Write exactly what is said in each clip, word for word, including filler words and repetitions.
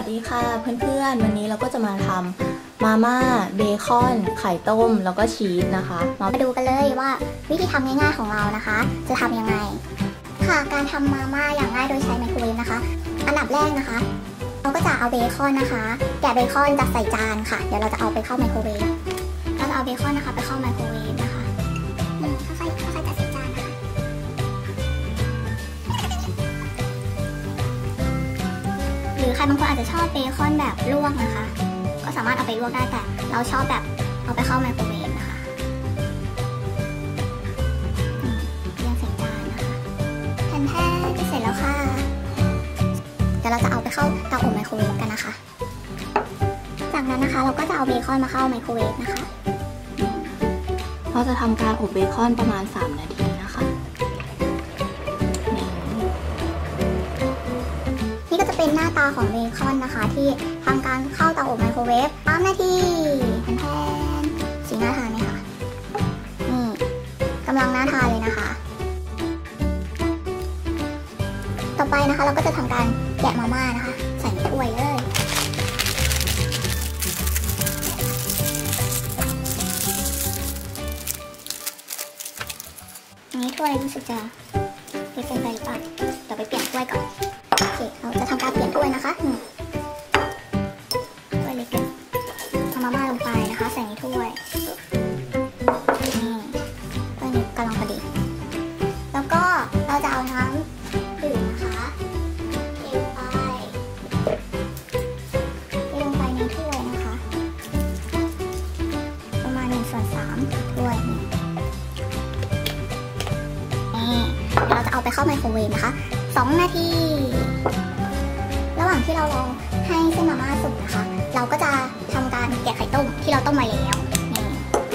ดีค่ะเพื่อนๆวันนี้เราก็จะมาทำมาม่าเบคอนไข่ต้มแล้วก็ชีสนะคะมาดูกันเลยว่าวิธีทำง่ายๆของเรานะคะจะทำยังไงค่ะการทำมาม่าอย่างง่ายโดยใช้ไมโครเวฟนะคะอันดับแรกนะคะเราก็จะเอาเบคอนนะคะแกะเบคอนจัดใส่จานค่ะเดี๋ยวเราจะเอาไปเข้าไมโครเวฟเราจะเอาเบคอนนะคะไปเข้าไมโครเวฟนะคะนี่ค่อยๆค่อยๆจัดใส่จานนะคะหรือใครบางคนอาจจะชอบเบคอนแบบลวกนะคะก็สามารถเอาไปลวกได้แต่เราชอบแบบเอาไปเข้าไมโครเวฟนะคะเรียงใส่จานนะคะแผ่นแท้เสร็จแล้วค่ะเดี๋ยวเราจะเอาไปเข้าเตาอบไมโครเวฟกันนะคะจากนั้นนะคะเราก็จะเอาเบคอนมาเข้าไมโครเวฟนะคะเราจะทำการอบเบคอนประมาณสามนาทีนะคะนี่ก็จะเป็นหน้าตาของเบคอนนะคะที่ทำการเข้าเตาอบไมโครเวฟสามนาทีแผ่นๆสีน่าทานไหมคะนี่กำลังน่าทานเลยนะคะต่อไปนะคะเราก็จะทำการแกะมาม่านะคะใส่ในถ้วยเลยอันนี้ถ้วยรู้สึกจะเล็กเกินไปหรือเปล่าเดี๋ยวไปเปลี่ยนถ้วยก่อนโอเคเราจะทำการเปลี่ยนถ้วยนะคะถ้วยเล็กเกินเอามาม่าลงไปนะคะใส่ในถ้วยนี่ถ้วยนี้กำลังพอดีแล้วก็เราจะเอาน้ำดื่มนะคะเทลงไปเทลงไปในถ้วยนะคะประมาณหนึ่งส่วนสามถ้วยนี่เดี๋ยวเราจะเอาไปเข้าไมโครเวฟนะคะสองนาทีระหว่างที่เรารอให้เส้นมาม่าสุกนะคะเราก็จะทำการแกะไข่ต้มที่เราต้มมาแล้วนี่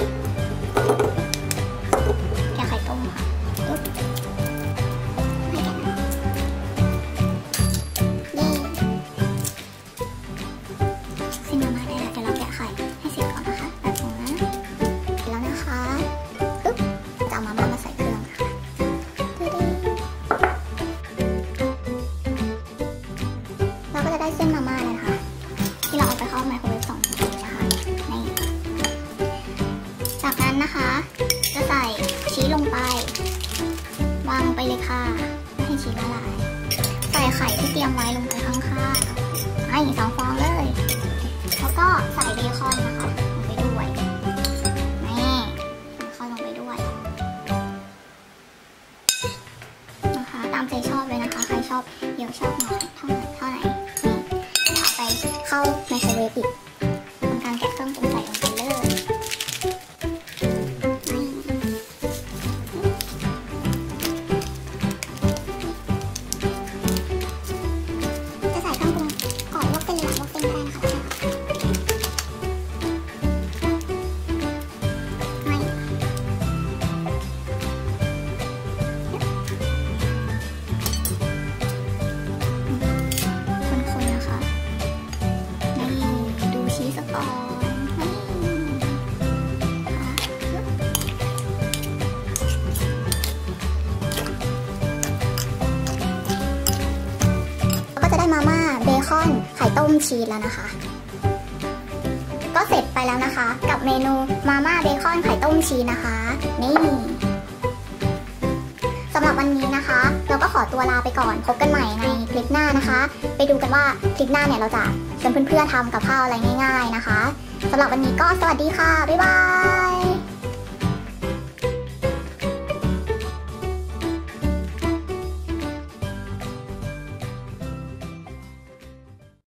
แกะไข่ต้มค่ะให้แกะนะนี่เส้นมาม่าได้แล้วเดี๋ยวเราแกะไข่ให้เสร็จก่อนนะคะแบบนี้เสร็จแล้วนะคะปึ๊บจะเอามาม่ามาใส่เครื่องค่ะเราก็จะได้เส้นมาม่าเลยนะคะที่เราเอาไปเข้าไมโครเวฟสองนาทีนะคะนี่จากนั้นนะคะจะใส่ชีสลงไปวางไปเลยค่ะไม่ให้ชีสละลายใส่ไข่ที่เตรียมไว้ลงไปข้างๆให้สองฟองเลยแล้วก็ใส่เบคอนนะคะลงไปด้วยนี่เบคอนลงไปด้วยนะคะตามใจชอบเลยนะคะใครชอบเยอะชอบน้อยเท่าไหร่เท่าไหร่นี่เอาไปเข้าไมโครเวฟอีกทำการแกะเครื่องปรุงใส่ลงไปเลยจะใส่เครื่องปรุงก่อนลวกเส้นหรือหลังลวกเส้นก็ได้นะคะมาม่าเบคอนไข่ต้มชีสแล้วนะคะก็เสร็จไปแล้วนะคะกับเมนูมาม่าเบคอนไข่ต้มชีสนะคะนี่สำหรับวันนี้นะคะเราก็ขอตัวลาไปก่อนพบกันใหม่ในคลิปหน้านะคะไปดูกันว่าคลิปหน้าเนี่ยเราจะชวนเพื่อนๆทำกับข้าวอะไรง่ายๆนะคะสำหรับวันนี้ก็สวัสดีค่ะบ๊ายบาย